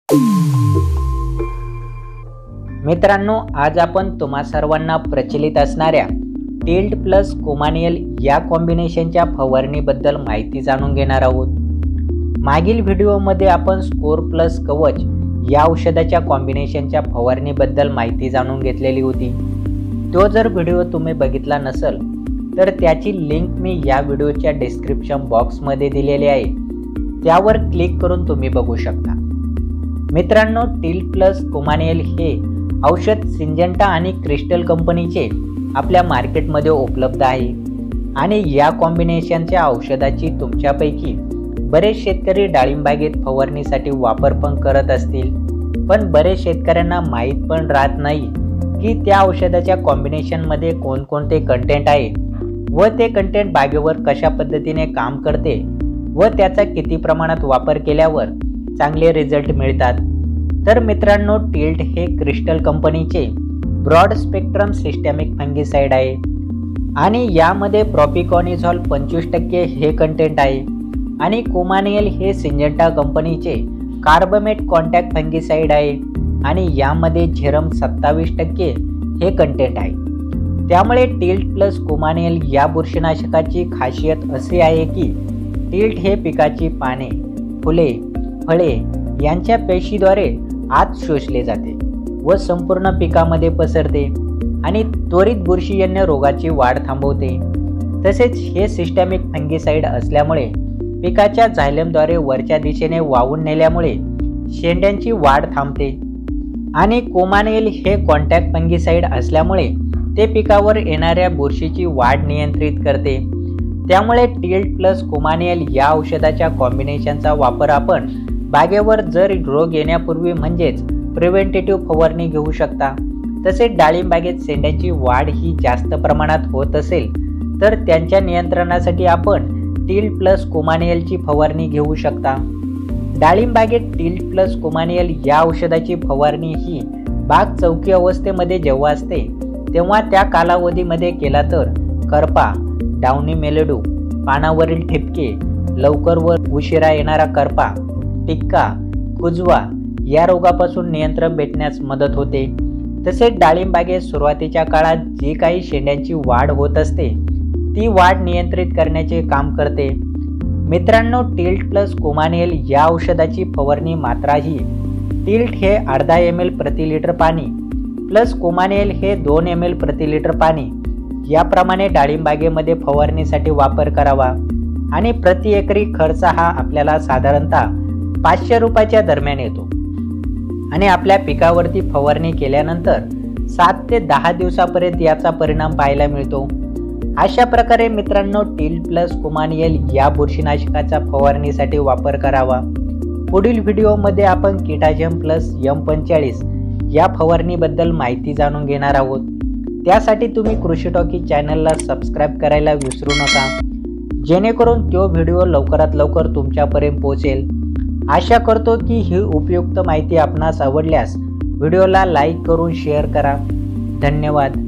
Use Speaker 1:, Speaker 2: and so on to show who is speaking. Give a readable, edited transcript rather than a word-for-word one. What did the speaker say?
Speaker 1: मित्रांनो, आज आपण तुम्हा सर्वांना प्रचलित असणाऱ्या टिल्ट प्लस कोमानियल या कॉम्बिनेशनच्या फवारणीबद्दल माहिती जाणून घेणार आहोत। मागील व्हिडिओमध्ये आपण स्कोर प्लस कवच या औषधाच्या कॉम्बिनेशनच्या फवारणीबद्दल माहिती जाणून घेतलेली होती। तो जर व्हिडिओ तुम्ही बघितला नसेल तर त्याची लिंक मी या व्हिडिओच्या डिस्क्रिप्शन बॉक्समध्ये दिलेली आहे, त्यावर क्लिक करून तुम्ही बघू शकता। मित्रांनो, टिल्ट प्लस कोमानियल हे औषध सिंजेंटा आणि क्रिस्टल कंपनीचे आपल्या मार्केटमध्ये उपलब्ध आहे आणि या कॉम्बिनेशनच्या औषधाची तुमच्यापैकी बरेच शेतकरी डाळिंबागेत फवारणीसाठी वापर पण करत असतील, पण बरेच शेतकऱ्यांना माहीत पण राहत नाही की त्या औषधाच्या कॉम्बिनेशनमध्ये कोणकोणते कंटेंट आहे व ते कंटेंट बागेवर कशा पद्धतीने काम करते व त्याचा किती प्रमाणात वापर केल्यावर चांगले रिझल्ट मिळतात। तर मित्रांनो, टिल्ट हे क्रिस्टल कंपनीचे ब्रॉड स्पेक्ट्रम सिस्टमिक फंगिसाइड आहे आणि यामध्ये प्रोपिकॉनिझॉल 25% हे कंटेंट आहे आणि कोमानियल हे सिंजेंटा कंपनीचे कार्बामेट कॉन्टॅक्ट फंगिसाइड आहे आणि यामध्ये झेरम 27% हे कंटेंट आहे। त्यामुळे टिल्ट प्लस कोमानियल या बुरशीनाशकाची खासियत अशी आहे की टिल्ट हे पिकाची पाने, फुले, फळे यांच्या पेशीद्वारे आत शोषले जाते व संपूर्ण पिकामध्ये पसरते आणि त्वरित बुरशीजन्य रोगाची वाढ थांबवते। तसेच हे सिस्टमिक फंगिसाइड असल्यामुळे पिकाच्या झायलमद्वारे वरच्या दिशेने वाहून नेल्यामुळे शेंड्यांची वाढ थांबते आणि कोमानियल हे कॉन्टॅक्ट फंगिसाइड असल्यामुळे ते पिकावर येणाऱ्या बुरशीची वाढ नियंत्रित करते। त्यामुळे टिल्ट प्लस कोमानियल या औषधाच्या कॉम्बिनेशनचा वापर आपण बागेवर जर रोग येण्यापूर्वी म्हणजेच प्रिव्हेंटेटिव्ह फवारणी घेऊ शकता। तसेच डाळिंबागेत शेंड्यांची वाढ ही जास्त प्रमाणात होत असेल तर त्यांच्या नियंत्रणासाठी आपण टिल्ट प्लस कोमानियलची फवारणी घेऊ शकता। डाळिंबागेत टिल्ट प्लस कोमानियल या औषधाची फवारणी ही बाग चौकी अवस्थेमध्ये जेव्हा असते तेव्हा त्या कालावधीमध्ये केला तर करपा, डाउनी मेलेडू, पानावरील ठिपके, लवकर व उशिरा येणारा करपा, टिक्का, कुजवा या रोगापासून नियंत्रण भेटण्यास मदत होते। तसेच डाळिंबागेत सुरुवातीच्या काळात जी काही शेंड्यांची वाढ होत असते ती वाढ नियंत्रित करण्याचे काम करते। मित्रांनो, टिल्ट प्लस कोमानियल या औषधाची फवारणी मात्रा ही टिल्ट हे अर्धा ml प्रति लिटर पाणी प्लस कोमानियल हे 2 ml प्रति लिटर पाणी याप्रमाणे डाळिंबागेमध्ये फवारणीसाठी वापर करावा आणि प्रति एकरी खर्च हा आपल्याला साधारणतः 500 रुपयाच्या दरम्यान येतो आणि आपल्या पिकावरती फवारणी केल्यानंतर 7 ते 10 दिवसापर्यंत याचा परिणाम पाहायला मिळतो। अशा प्रकारे मित्रांनो, टिल्ट प्लस कोमानियल या बुरशीनाशकाचा फवारणीसाठी वापर करावा। पुढील व्हिडिओमध्ये आपण किटाजम प्लस M45 या फवारणीबद्दल माहिती जाणून घेणार आहोत। त्यासाठी तुम्ही कृषी टॉकी चॅनलला सबस्क्राईब करायला विसरू नका, जेणेकरून तो व्हिडिओ लवकरात लवकर तुमच्यापर्यंत पोहोचेल। आशा करतो की ही उपयुक्त माहिती आपणास आवडल्यास व्हिडिओला लाईक करून शेअर करा। धन्यवाद।